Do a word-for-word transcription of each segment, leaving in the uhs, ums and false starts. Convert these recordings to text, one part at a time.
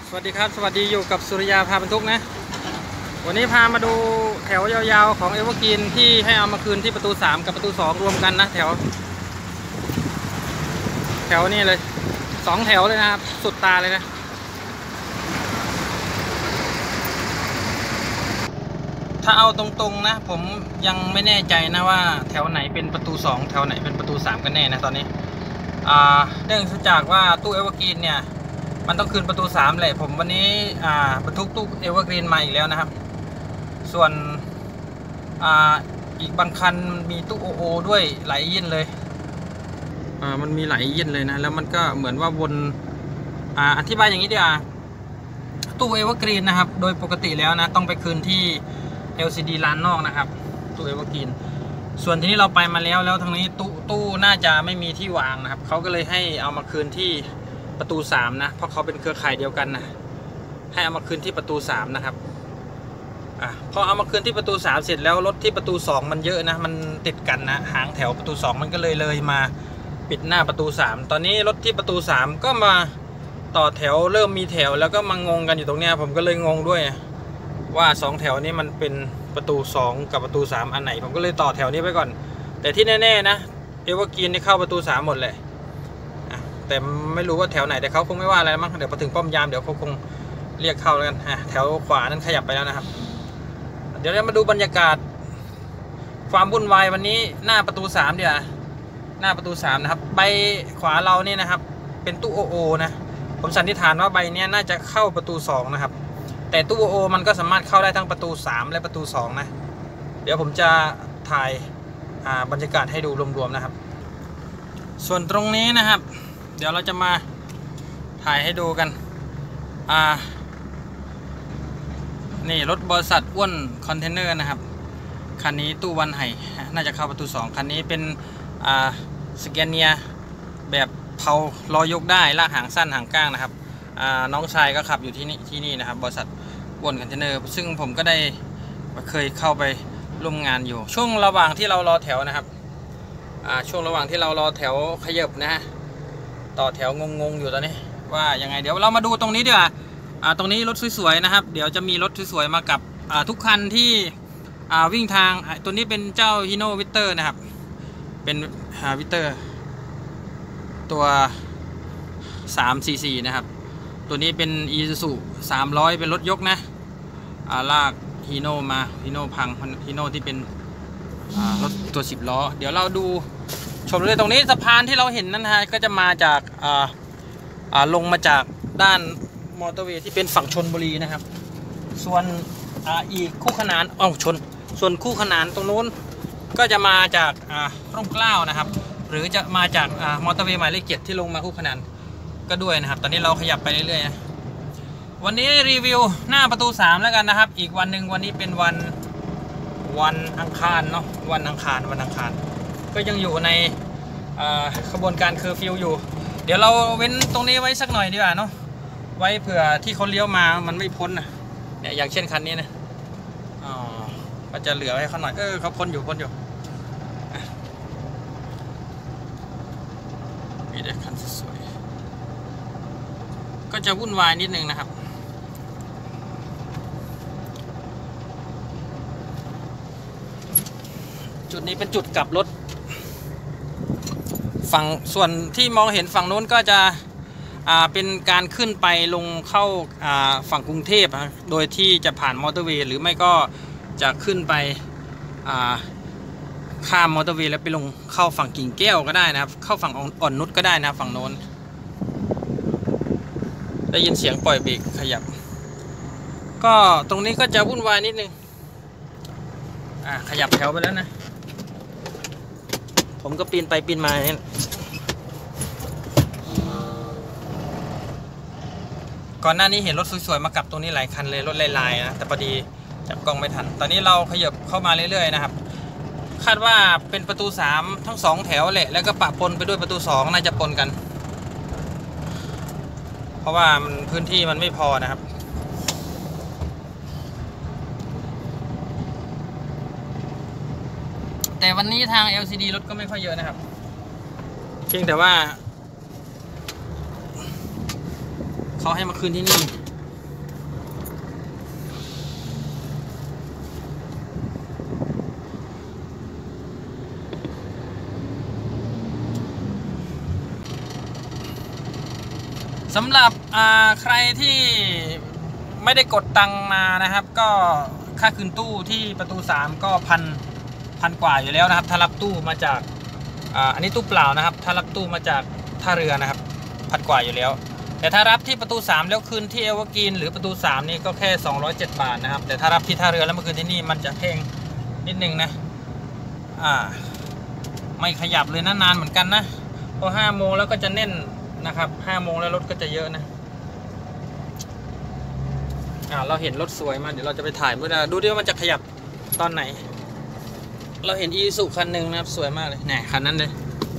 สวัสดีครับสวัสดีอยู่กับสุริยาพาบรรทุกนะวันนี้พามาดูแถวยาวๆของเอเวอร์กรีนที่ให้เอามาคืนที่ประตูสามกับประตูสองรวมกันนะแถวแถวนี้เลยสองแถวเลยนะครับสุดตาเลยนะถ้าเอาตรงๆนะผมยังไม่แน่ใจนะว่าแถวไหนเป็นประตูสองแถวไหนเป็นประตูสามกันแน่นะตอนนี้อ่าเนื่องจากว่าตู้เอเวอร์กรีนเนี่ยมันต้องคืนประตูสามเลยผมวันนี้อ่าบรรทุกตู้เอเวอร์กรีนมาอีกแล้วนะครับส่วนอ่าอีกบางคันมีตู้โอโอด้วยหลายยิ่นเลยอ่ามันมีหลายยิ่นเลยนะแล้วมันก็เหมือนว่าวนอ่าอธิบายอย่างนี้ดีอ่ะตู้เอเวอร์กรีนนะครับโดยปกติแล้วนะต้องไปคืนที่ แอล ซี ดี ร้านนอกนะครับตู้เอเวอร์กรีนส่วนที่นี้เราไปมาแล้วแล้วทางนี้ตู้ตู้น่าจะไม่มีที่วางนะครับเขาก็เลยให้เอามาคืนที่ประตูสามนะเพราะเขาเป็นเครือข่ายเดียวกันนะให้เอามาคืนที่ประตูสามนะครับอ่ะพอเอามาคืนที่ประตูสามเสร็จแล้วรถที่ประตูสองมันเยอะนะมันติดกันนะหางแถวประตูสองมันก็เลยเลยมาปิดหน้าประตูสามตอนนี้รถที่ประตูสามก็มาต่อแถวเริ่มมีแถวแล้วก็มางงกันอยู่ตรงเนี้ยผมก็เลยงงด้วยว่าสองแถวนี้มันเป็นประตูสองกับประตูสามอันไหนผมก็เลยต่อแถวนี้ไปก่อนแต่ที่แน่ๆนะเอเวอร์กรีนนี่เข้าประตูสามหมดเลยแต่ไม่รู้ว่าแถวไหนแต่เขาคงไม่ว่าอะไรมั้งเดี๋ยวพอถึงป้อมยามเดี๋ยวเขาคงเรียกเข้าแล้วกันแถวขวานั้นขยับไปแล้วนะครับเดี๋ยวเรามาดูบรรยากาศความวุ่นวายวันนี้หน้าประตูสามเดี๋ยวหน้าประตูสามนะครับใบขวาเรานี่นะครับเป็นตู้โอโอนะผมสันนิษฐานว่าใบนี้น่าจะเข้าประตูสองนะครับแต่ตู้โอโอมันก็สามารถเข้าได้ทั้งประตูสามและประตูสองนะเดี๋ยวผมจะถ่ายบรรยากาศให้ดูรวมๆนะครับส่วนตรงนี้นะครับเดี๋ยวเราจะมาถ่ายให้ดูกันอ่านี่รถบริษัทอ้วนคอนเทนเนอร์นะครับคันนี้ตู้วันไห่น่าจะเข้าประตูสองคันนี้เป็นอ่าสแกนเนียแบบเผาล้อยกได้ลากหางสั้นหางก้างนะครับอ่าน้องชายก็ขับอยู่ที่นี่ที่นี่นะครับบริษัทอ้วนคอนเทนเนอร์ซึ่งผมก็ได้เคยเข้าไปร่วมงานอยู่ช่วงระหว่างที่เรารอแถวนะครับอ่าช่วงระหว่างที่เรารอแถวขยับนะฮะต่อแถวงงๆอยู่ตอนนี้ว่ายังไงเดี๋ยวเรามาดูตรงนี้ดีกว่าอ่าตรงนี้รถสวยๆนะครับเดี๋ยวจะมีรถสวยๆมากับอ่าทุกคันที่อ่าวิ่งทางตัวนี้เป็นเจ้าฮิโน่วิเตอร์นะครับเป็นฮาวิเตอร์ตัวสามสี่สี่นะครับตัวนี้เป็นอีซูซูสามร้อยเป็นรถยกนะอ่าลากฮิโน่มาฮิโน่พังฮิโน่ที่เป็นอ่ารถตัวสิบล้อเดี๋ยวเราดูชมเลยตรงนี้สะพานที่เราเห็นนั่นนะฮะก็จะมาจากอ่าอ่าลงมาจากด้านมอเตอร์เวย์ที่เป็นฝั่งชลบุรีนะครับส่วนอ่าอีกคู่ขนานอ้าวชนส่วนคู่ขนานตรงนู้นก็จะมาจากอ่าร่มเกล้านะครับหรือจะมาจากอ่ามอเตอร์เวย์หมายเลขเจ็ดที่ลงมาคู่ขนานก็ด้วยนะครับตอนนี้เราขยับไปเรื่อยๆนะวันนี้รีวิวหน้าประตูสามแล้วกันนะครับอีกวันหนึ่งวันนี้เป็นวันวันอังคารเนาะวันอังคารวันอังคารก็ยังอยู่ในขบวนการเคอร์ฟิวอยู่เดี๋ยวเราเว้นตรงนี้ไว้สักหน่อยดีกว่าเนาะไว้เผื่อที่เขาเลี้ยวมามันไม่พ้นนะเนี่ยอย่างเช่นคันนี้นะอ๋อก็จะเหลือให้เขาหน่อยเออเขาพ้นอยู่พ้นอยู่มีแต่คันสวยก็จะวุ่นวายนิดนึงนะครับจุดนี้เป็นจุดกลับรถฝั่งส่วนที่มองเห็นฝั่งโน้นก็จะอ่าเป็นการขึ้นไปลงเข้าอ่าฝั่งกรุงเทพโดยที่จะผ่านมอเตอร์เวย์หรือไม่ก็จะขึ้นไปอ่าข้ามมอเตอร์เวย์แล้วไปลงเข้าฝั่งกิ่งแก้วก็ได้นะครับเข้าฝั่งอ่อนนุชก็ได้นะฝั่งโน้นได้ยินเสียงปล่อยเบรกขยับก็ตรงนี้ก็จะวุ่นวายนิดนึงอ่าขยับแถวไปแล้วนะผมก็ปีนไปปีนมาเนี่ยก่อนหน้านี้เห็นรถสวยๆมากับตรงนี้หลายคันเลยรถลายๆนะแต่พอดีจับกล้องไม่ทันตอนนี้เราขยับเข้ามาเรื่อยๆนะครับคาดว่าเป็นประตูสามทั้งสองแถวแหละแล้วก็ปะปนไปด้วยประตูสองน่าจะปนกันเพราะว่ามันพื้นที่มันไม่พอนะครับแต่วันนี้ทาง แอล ซี ดี รถก็ไม่ค่อยเยอะนะครับเพียงแต่ว่าเขาให้มาคืนที่นี่สำหรับใครที่ไม่ได้กดตังมานะครับก็ค่าคืนตู้ที่ประตูสามก็พันพันกว่าอยู่แล้วนะครับถ้ารับตู้มาจากอันนี้ตู้เปล่านะครับถ้ารับตู้มาจากท่าเรือนะครับพันกว่าอยู่แล้วแต่ถ้ารับที่ประตูสามแล้วคืนที่เอเวอร์กรีนหรือประตูสามนี่ก็แค่สองร้อยเจ็ดบาทนะครับแต่ถ้ารับที่ท่าเรือแล้วมาคืนที่นี่มันจะแพงนิดนึงนะอ่าไม่ขยับเลยนะนานเหมือนกันนะพอห้าโมงแล้วก็จะแน่นนะครับห้าโมงแล้วรถก็จะเยอะนะอ่าเราเห็นรถสวยมาเดี๋ยวเราจะไปถ่ายเมื่อดูดิว่ามันจะขยับตอนไหนเราเห็นอีซูคันหนึ่งนะครับสวยมากเลยแหน่คันนั้นเลย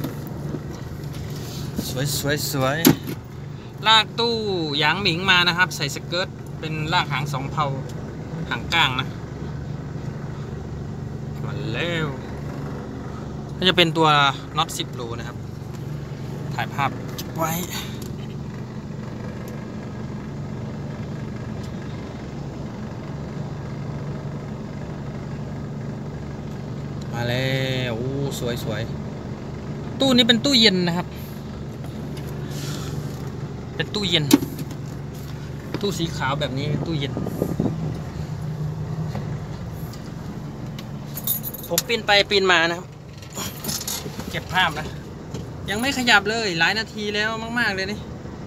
สวยสวยสวยลากตู้หยางหมิงมานะครับใส่สเกิร์ตเป็นลากหางสองเผาหางก้างนะมาแล้วก็จะเป็นตัวน็อตสิบรูนะครับถ่ายภาพไว้มาแล้วโอ้สวยสวยตู้นี้เป็นตู้เย็นนะครับเป็นตู้เย็นตู้สีขาวแบบนี้เป็นตู้เย็นผมปีนไปปีนมานะครับเก็บภาพนะยังไม่ขยับเลยหลายนาทีแล้วมากๆเลยนี่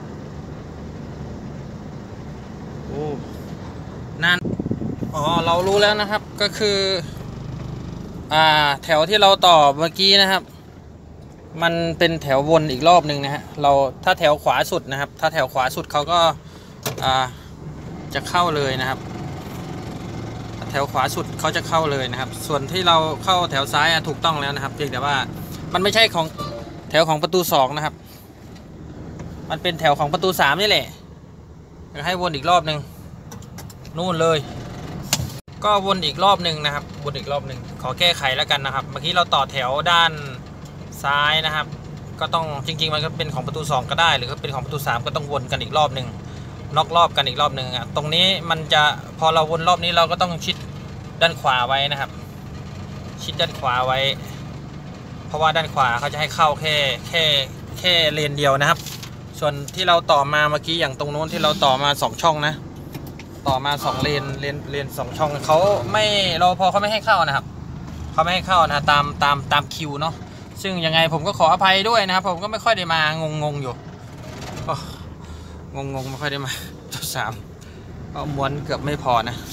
โอ้นานอ๋อเรารู้แล้วนะครับก็คืออ่าแถวที่เราต่อเมื่อกี้นะครับมันเป็นแถววนอีกรอบหนึ่งนะฮะเราถ้าแถวขวาสุดนะครับถ้าแถวขวาสุดเขาก็อ่าจะเข้าเลยนะครับแถวขวาสุดเขาจะเข้าเลยนะครับส่วนที่เราเข้าแถวซ้ายถูกต้องแล้วนะครับเพียงแต่ว่ามันไม่ใช่ของแถวของประตูสองนะครับมันเป็นแถวของประตูสามนี่แหละจะให้วนอีกรอบหนึ่งนู่นเลยก็วนอีกรอบหนึ่งนะครับวนอีกรอบหนึ่งขอแก้ไขแล้วกันนะครับเมื่อกี้เราต่อแถวด้านซ้ายนะครับก็ต้องจริงๆมันก็เป็นของประตูสองก็ได้หรือก็เป็นของประตูสามก็ต้องวนกันอีกรอบหนึ่งน็อกรอบกันอีกรอบหนึ่งอ่ะตรงนี้มันจะพอเราวนรอบนี้เราก็ต้องชิดด้านขวาไว้นะครับชิดด้านขวาไว้เพราะว่าด้านขวาเขาจะให้เข้าแค่แค่แค่เลนเดียวนะครับส่วนที่เราต่อมาเมื่อกี้อย่างตรงโน้นที่เราต่อมาสองช่องนะต่อมาสองเลนเลนเลนสองช่องเขาไม่รอพอเขาไม่ให้เข้านะครับเขาไม่ให้เข้านะตามตามตามคิวเนาะซึ่งยังไงผมก็ขออภัยด้วยนะครับผมก็ไม่ค่อยได้มางงงอยู่งงงไม่ค่อยได้มาจุดสามก็ม้วนเกือบไม่พอนะ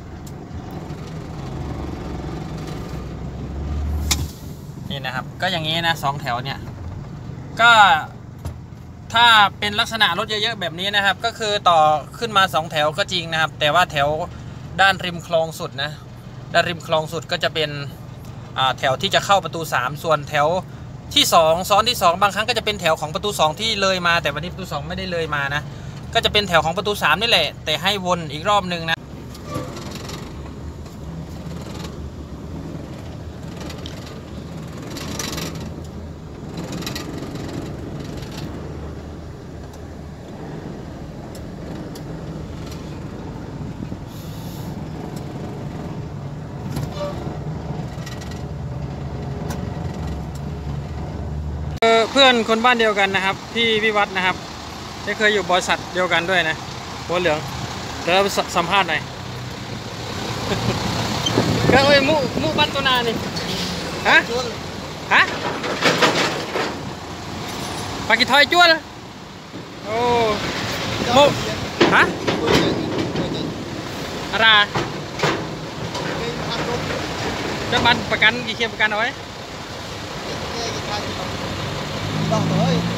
นี่นะครับก็อย่างนี้นะสองแถวเนี่ยก็ถ้าเป็นลักษณะรถเยอะๆแบบนี้นะครับก็คือต่อขึ้นมาสองแถวก็จริงนะครับแต่ว่าแถวด้านริมคลองสุดนะด้านริมคลองสุดก็จะเป็นแถวที่จะเข้าประตูสามส่วนแถวที่สองซ้อนที่สองบางครั้งก็จะเป็นแถวของประตูสองที่เลยมาแต่วันนี้ประตูสองไม่ได้เลยมานะก็จะเป็นแถวของประตูสามนี่แหละแต่ให้วนอีกรอบหนึ่งนะเพื่อนคนบ้านเดียวกันนะครับพี่วิวัฒน์นะครับได้เคยอยู่บริษัทเดียวกันด้วยนะหัวเหลืองเดี๋ยวเราสัมภาษณ์หน่อยก็เอ้ยมุมุบ้านตัวนานี่ฮะฮะปากิทอยจ้วนโอ้มุฮะอะไรจะบันประกันกี่เขียนประกันเอาไว้ต้องเลย